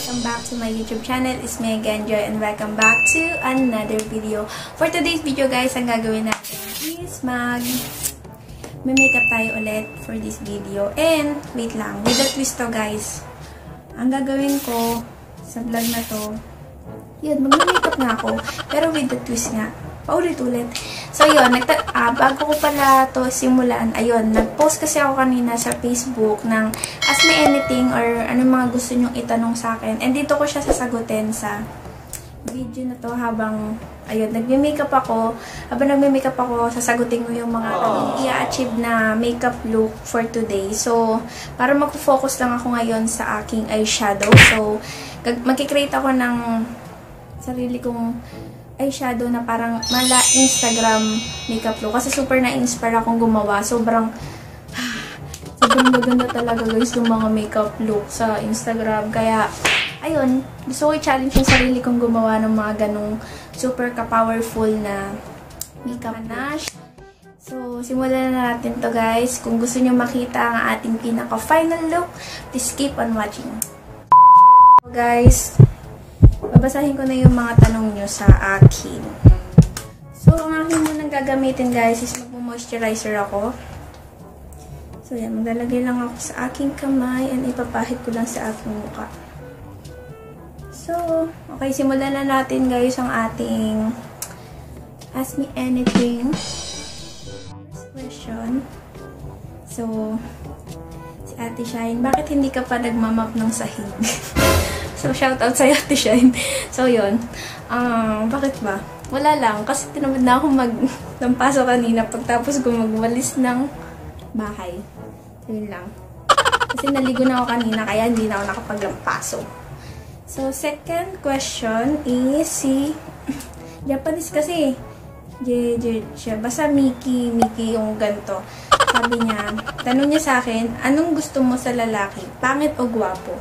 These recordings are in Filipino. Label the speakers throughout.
Speaker 1: welcome back to my YouTube channel. It's me again, Joy, and welcome back to another video. For today's video guys, ang gagawin natin is may-makeup tayo ulit for this video. And, wait lang, with the twist to guys. Ang gagawin ko sa vlog na to, yun, mag-makeup nga ako, pero with the twist nga. Paulit-ulit. So, yun, bago ko pala to simulan, ayun, nag-post kasi ako kanina sa Facebook ng ask me anything or anong mga gusto nyong itanong sa akin. And dito ko siya sasagutin sa video na to habang, ayun, nagme-makeup ako. Habang nagme-makeup ako, sasagutin ko yung mga i-achieve na makeup look for today. So, para mag-focus lang ako ngayon sa aking eyeshadow. So, mag-create ako ng sarili kong eyeshadow na parang mala Instagram makeup look. Kasi super na-inspire akong gumawa. Sobrang maganda talaga guys yung mga makeup look sa Instagram. Kaya, ayun, gusto ko i-challenge yung sarili kong gumawa ng mga ganong super ka-powerful na makeup ganache. So, simulan na natin to guys. Kung gusto nyo makita ang ating pinaka-final look, please keep on watching. So, guys, babasahin ko na yung mga tanong nyo sa akin. So, ang akin munang gagamitin guys is mag-moisturizer ako. So, yan. Maglalagay lang ako sa aking kamay and ipapahid ko lang sa aking mukha. So, okay. Simulan na natin guys ang ating Ask Me Anything. First question. So, si Ate Shine, bakit hindi ka pa nagmamap ng sahig? So, shoutout sa'yo, Ate Shine. So, yun. Bakit ba? Wala lang. Kasi tinamad na ako maglampaso kanina pagtapos ko magwalis ng bahay. So, yun lang. Kasi naligo na ako kanina kaya hindi na ako nakapaglampaso. So, second question is si Japanese kasi. Basta Miki yung ganito. Sabi niya, tanong niya sa akin, anong gusto mo sa lalaki? Pangit o gwapo?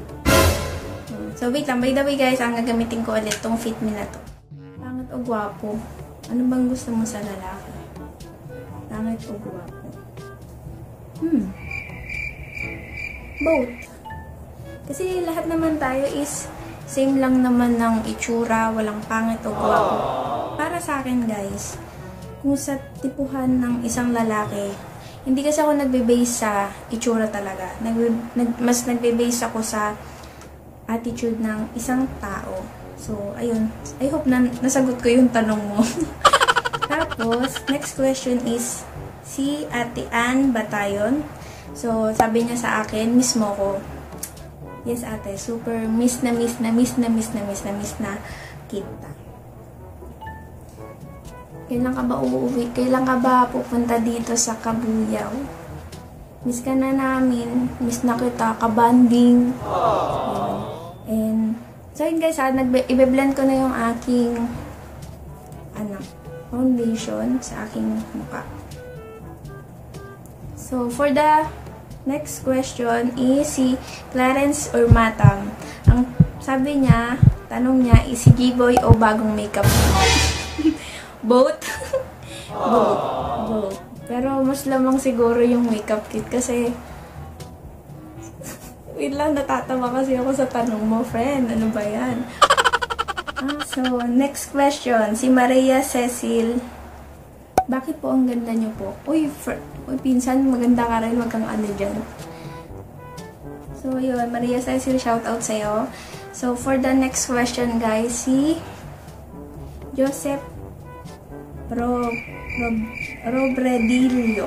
Speaker 1: So, wait lang. By the way, guys, ang gagamitin ko ulit tong Fit Me na to. Pangit o gwapo? Ano bang gusto mo sa lalaki? Pangit o gwapo? Both. Kasi lahat naman tayo is same lang naman ng itsura, walang pangit o gwapo. Para sa akin, guys, kung sa tipuhan ng isang lalaki, hindi kasi ako nagbe-base sa itsura talaga. Mas nagbe-base ako sa attitude ng isang tao. So, ayun. I hope na nasagot ko yung tanong mo. Tapos, next question is si Ate Ann Batayon. So, sabi niya sa akin, miss mo ko. Yes, ate. Super miss na kita. Kailan ka ba uuwi? Kailan ka ba pupunta dito sa Kabuyaw? Miss ka na namin. Miss na kita. Kabanding. And, so yun guys, i-blend ko na yung aking foundation sa aking mukha. So, for the next question is si Clarence Urmatang. Ang sabi niya, tanong niya, is si G-Boy o bagong makeup? Both? Both. Pero mas lamang siguro yung makeup kit kasi wait lang, natatawa kasi ako sa tanong mo, friend. Ano ba yan? So, next question. Si Maria Cecil. Bakit po ang ganda niyo po? Uy, pinsan, maganda ka rin. Wag kang ano dyan. So, yun. Maria Cecil, shoutout sa'yo. So, for the next question, guys, si Joseph Robredillo.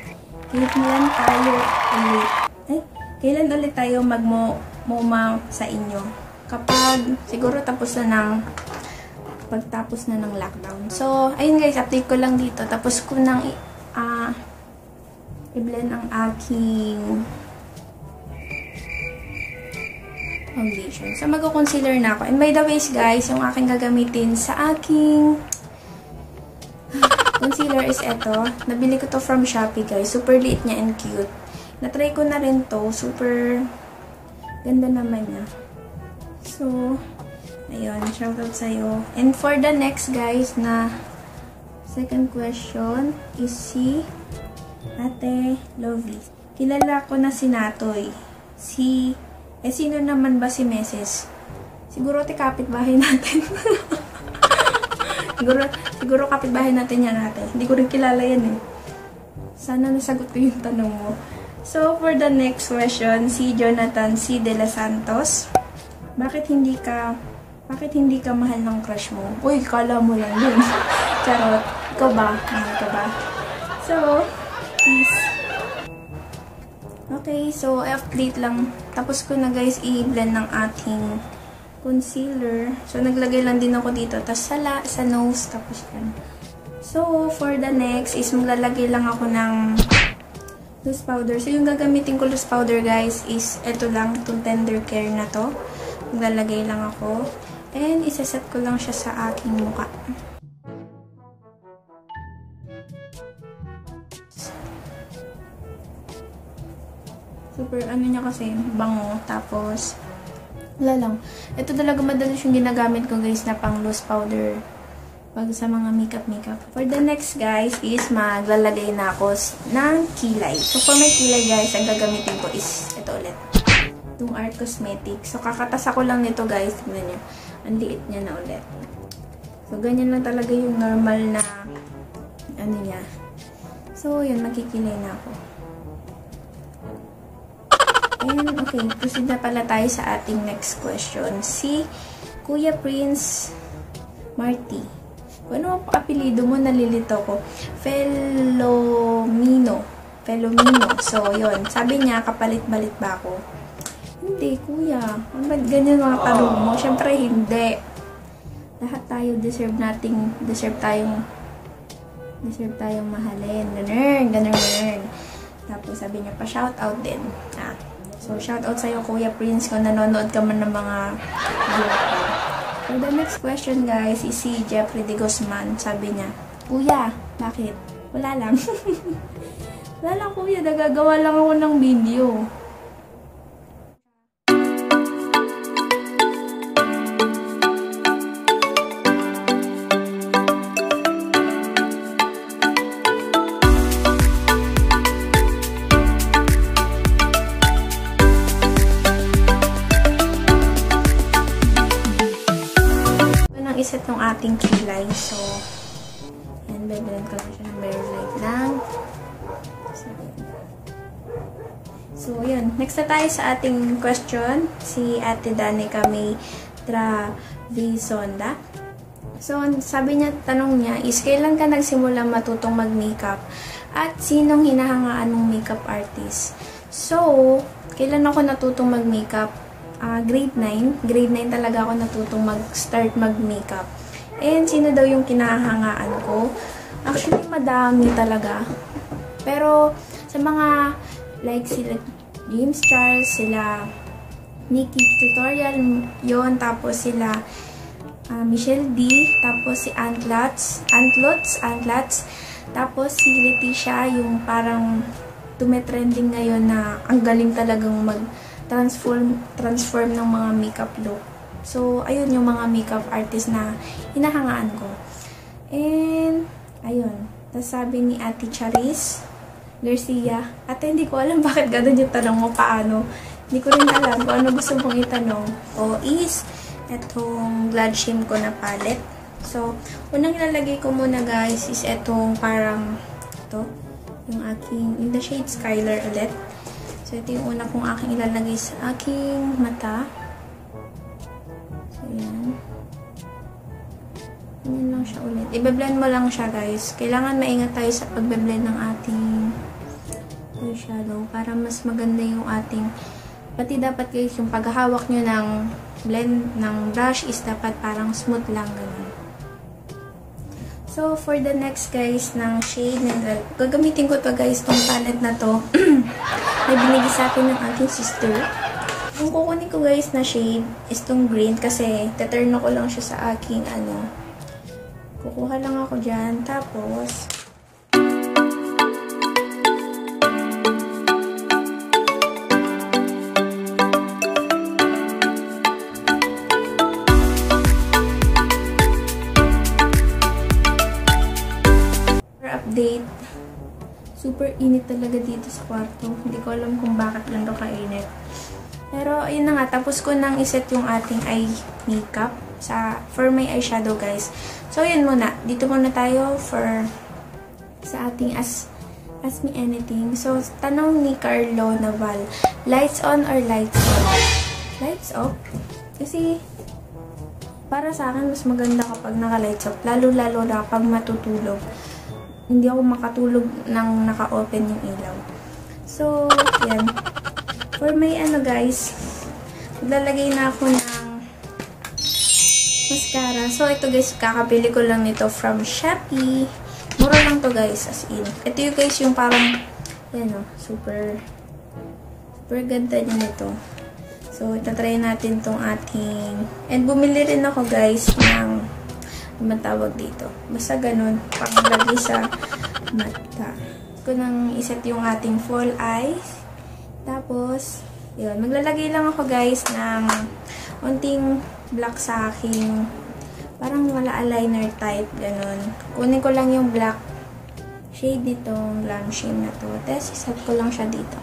Speaker 1: Kailan ulit tayo mag-MoMA sa inyo? Kapag siguro pagtapos na ng lockdown. So, ayun guys, update ko lang dito. Tapos ko nang i-blend ang aking foundation. So, mag-concealer na ako. And by the way guys, yung aking gagamitin sa aking concealer is eto. Nabili ko to from Shopee guys. Super liit niya and cute. Na-try ko na rin to. Super ganda naman niya. So, ayun. Shoutout sa'yo. And for the next guys na second question is si Ate Lovely. Kilala ko na si Natoy. Si Eh, sino naman ba si Mrs.? Siguro kapitbahay natin. siguro kapitbahay natin yan ate. Hindi ko rin kilala yan eh. Sana nasagot ko yung tanong mo. So, for the next question, si Jonathan C. De La Santos. Bakit hindi ka mahal ng crush mo? Uy, kala mo lang yun. Charot. Ikaw ba? Mahal ka ba? So, please. Okay, so update lang. Tapos ko na guys i-blend ng ating concealer. So, naglagay lang din ako dito. Tapos sa nose. Tapos yan. So, for the next is maglalagay lang ako ng loose powder. So, yung gagamitin ko loose powder guys is ito lang. Itong Tender Care na to. Maglalagay lang ako. And isaset ko lang siya sa aking mukha. Super, ano niya kasi, bango. Tapos, wala lang. Ito talaga madalas yung ginagamit ko guys na pang loose powder pag sa mga makeup. For the next guys is maglalagay na ako ng kilay. So, for my kilay guys, ang gagamitin ko is ito ulit. Itong Art Cosmetics. So, kakatasa ko lang nito guys. Tignan nyo. Ang liit niya na ulit. So, ganyan lang talaga yung normal na ano niya. So, yun. Makikilay na ako. And, okay, proceed na pala tayo sa ating next question. Si Kuya Prince Marty. Kung ano ang apelido mo, nalilito ko. Felomino. So, yun. Sabi niya, kapalit-balit ba ako? Hindi, kuya. Ba't ganyan mga tanong mo? Siyempre, hindi. Lahat tayo deserve tayong mahalin. Ganun. Tapos, sabi niya pa, shoutout din. So, shoutout sa'yo, Kuya Prince, kung nanonood ka man ng mga video ko. For the next question, guys, is si Jeffrey de Guzman. Sabi niya, Kuya, bakit? Wala lang. Wala lang, kuya. Nagagawa lang ako ng video. Iset ng ating kilay. So, yan, blend ko siya ng very light lang. So, yun. Next na tayo sa ating question. Si Ate Danica May Travisonda. So, sabi niya, tanong niya is, kailan ka nagsimula matutong mag-makeup? At sinong hinahangaan mong makeup artist? So, kailan ako natutong mag-makeup? Grade 9. Grade 9 talaga ako natutong mag-start mag-makeup. And sino daw yung kinahangaan ko? Actually, madami talaga. Pero, sa mga, like, sila James Charles, sila Nikki Tutorial, yon, tapos sila Michelle D, tapos si Antlots, tapos si Leticia, yung parang tumetrending ngayon na ang galing talagang transform ng mga makeup look. So, ayun yung mga makeup artist na hinahangaan ko. And, ayun. Tapos sabi ni Ate Charis Garcia, ate, hindi ko alam bakit gano'n yung tanong mo, paano. Hindi ko rin alam kung ano gusto mong itanong. O is, etong Glad Shim ko na palette. So, unang ilalagay ko muna guys is etong parang, ito, yung aking, in the shade Skylar ulit. So, ito yung una kong aking ilalagay sa aking mata. So, yan. Yan lang siya ulit. I-blend mo lang siya, guys. Kailangan maingat tayo sa pagbe-blend ng ating eyeshadow para mas maganda yung ating, pati dapat guys, yung paghahawak nyo ng blend ng brush is dapat parang smooth lang, ganun. So, for the next guys, ng shade, gagamitin ko to guys, tong palette na to. Na binigay sa akin ng aking sister. Yung kukunin ko guys na shade is tong green kasi taturn ko lang siya sa aking ano. Kukuha lang ako dyan. Tapos, update. Super init talaga dito sa kwarto. Hindi ko alam kung bakit lang kainit. Pero, ayun na nga, tapos ko nang iset yung ating eye makeup for my eyeshadow, guys. So, yun muna. Dito muna tayo sa ating Ask Me Anything. So, tanong ni Carlo Naval, lights on or lights off? Lights off? Kasi, para sa akin, mas maganda kapag naka-lights off. Lalo-lalo na kapag matutulog. Hindi ako makatulog nang naka-open yung ilaw. So, yan. For my guys, maglalagay na ako ng mascara. So, ito guys, kakabili ko lang nito from Shopee. Mura lang to guys, as in. Ito yung guys, yung parang, yan o, super ganda niya nito. So, itatry natin tong ating, and bumili rin ako guys ng, matawag dito. Basta ganun, panglagay sa mata. Ko nang iset yung ating full eyes. Tapos, yun, maglalagay lang ako guys ng unting black sa aking parang wala eyeliner type, ganun. Kunin ko lang yung black shade nitong glam shade na to. Tapos, iset ko lang siya dito.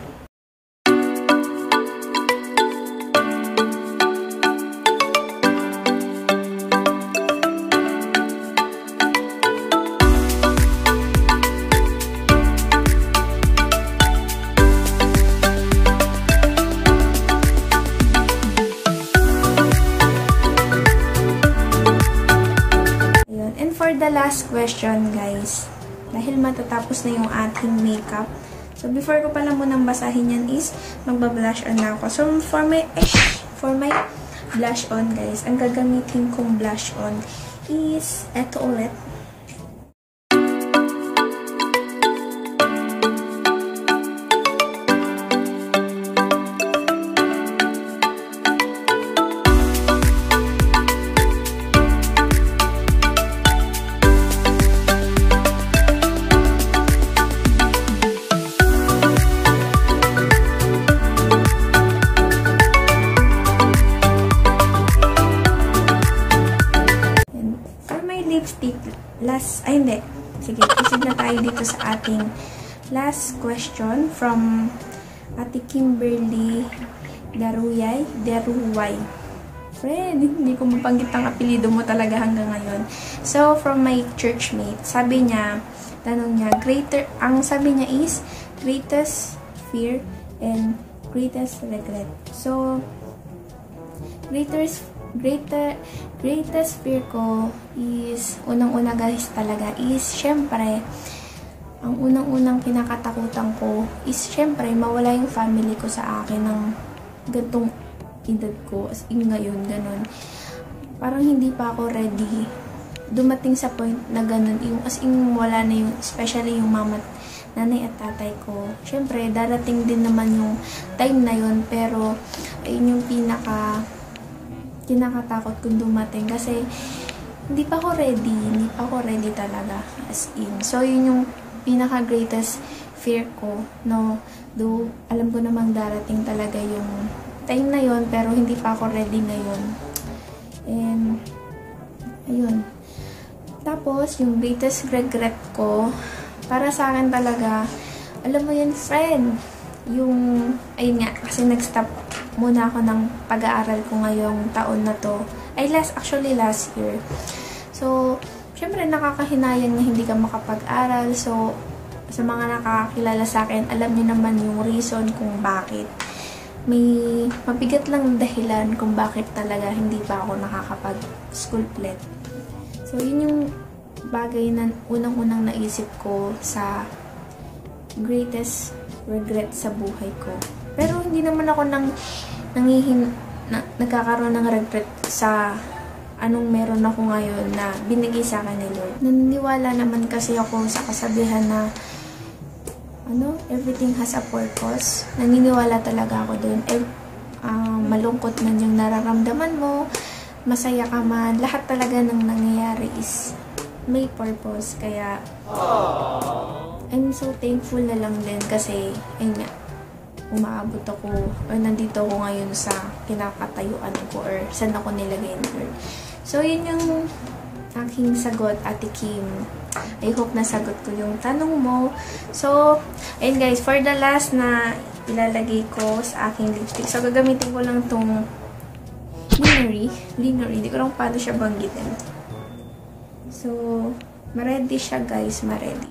Speaker 1: For the last question, guys, dahil matatapos na yung ating makeup, so before ko pala munang basahin yan is, magba-blush on na ako. So, for my blush on, guys, ang gagamitin kong blush on is, eto ulit. Hindi. Sige, proceed na tayo dito sa ating last question from Ate Kimberly Daruway. Friend, hindi ko mapanggit ang apelido mo talaga hanggang ngayon. So, from my churchmate, sabi niya, tanong niya, sabi niya is, greatest fear and greatest regret. So, greatest fear ko is, unang-una guys talaga, is, syempre, ang unang-unang kinakatakutan ko is, syempre, mawala yung family ko sa akin ng gantong edad ko, as in ngayon, ganun. Parang hindi pa ako ready dumating sa point na ganun, yung as in wala na yung, especially yung mama, nanay at tatay ko. Syempre, darating din naman yung time na yun, pero, ayun yung kinakatakot kung dumating kasi hindi pa ako ready talaga, as in. So, yun yung pinaka-greatest fear ko, no? Though, alam ko namang darating talaga yung time na yun, pero hindi pa ako ready ngayon. And, ayun. Tapos, yung greatest regret ko, para sa akin talaga, alam mo yun, friend, yung, ayun nga, kasi nag-stop muna ako ng pag-aaral ko ngayong taon na to. Actually last year. So, syempre nakakahinayang na hindi ka makapag-aral. So, sa mga nakakakilala sa akin, alam niyo naman yung reason kung bakit. May mabigat lang dahilan kung bakit talaga hindi pa ako nakakapag-school plet. So, yun yung bagay na unang-unang naisip ko sa greatest regret sa buhay ko. Pero hindi naman ako nagkakaroon ng regret sa anong meron ako ngayon na binigay sa akin ni Lord. Naniniwala naman kasi ako sa kasabihan na everything has a purpose. Naniniwala talaga ako doon. Malungkot man yung nararamdaman mo, masaya ka man, lahat talaga ng nangyayari is may purpose. Kaya, I'm so thankful na lang din kasi, ayun nga, umaabot ako, or nandito ako ngayon sa kinakatayuan ko, or saan ako nilagay ni Lord. So, yun yung aking sagot, Ate Kim. I hope nasagot ko yung tanong mo. So, ayun guys, for the last na ilalagay ko sa aking lipstick. So, gagamitin ko lang tong Lingerie. Hindi ko lang paano siya banggitin. So, ma-ready siya guys, ma-ready.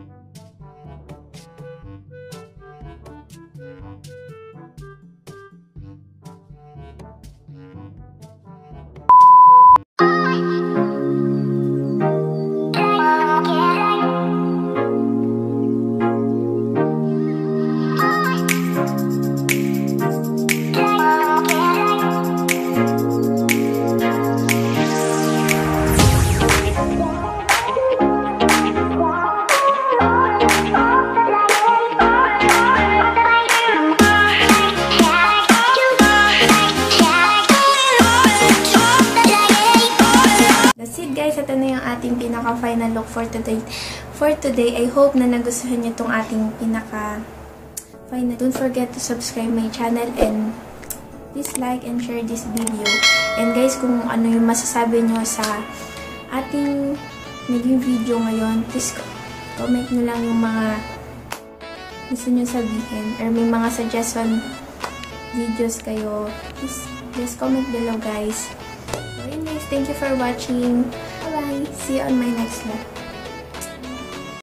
Speaker 1: Ito na yung ating pinaka-final look for today. I hope na nagustuhan niyo itong ating pinaka-final. Don't forget to subscribe my channel and please like and share this video. And guys, kung ano yung masasabi niyo sa ating naging video ngayon, please comment nyo lang yung mga gusto niyo sabihin or may mga suggestion videos kayo. Please just comment below guys. So, anyways, thank you for watching. Bye! See you on my next vlog.